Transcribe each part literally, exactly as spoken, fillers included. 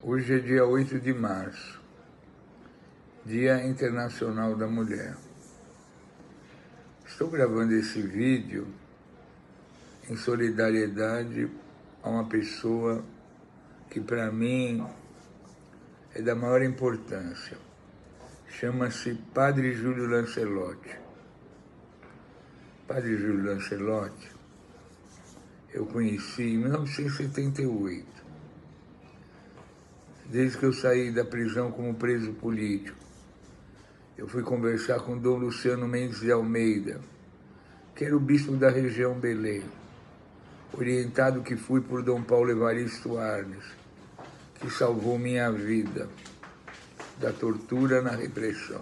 Hoje é dia oito de março, Dia Internacional da Mulher. Estou gravando esse vídeo em solidariedade a uma pessoa que para mim é da maior importância. Chama-se Padre Júlio Lancelotti. Padre Júlio Lancelotti eu conheci em mil novecentos e setenta e oito. Desde que eu saí da prisão como preso político, eu fui conversar com Dom Luciano Mendes de Almeida, que era o bispo da região Belém, orientado que fui por Dom Paulo Evaristo Arnes, que salvou minha vida da tortura na repressão.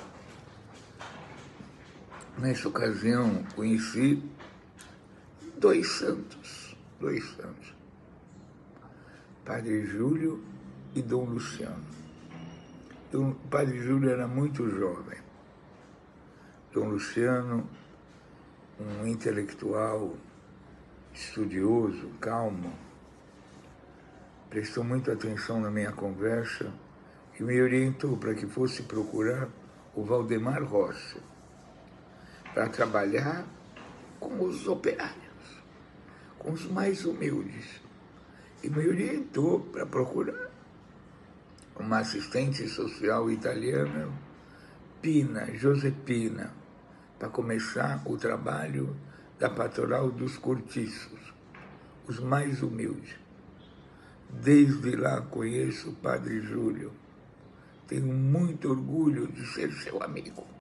Nessa ocasião, conheci dois santos, dois santos, Padre Júlio e Dom Luciano. O Padre Júlio era muito jovem. Dom Luciano, um intelectual, estudioso, calmo, prestou muita atenção na minha conversa e me orientou para que fosse procurar o Valdemar Rossi, para trabalhar com os operários, com os mais humildes. E me orientou para procurar uma assistente social italiana, Pina, Josepina, para começar o trabalho da pastoral dos cortiços, os mais humildes. Desde lá conheço o Padre Júlio. Tenho muito orgulho de ser seu amigo.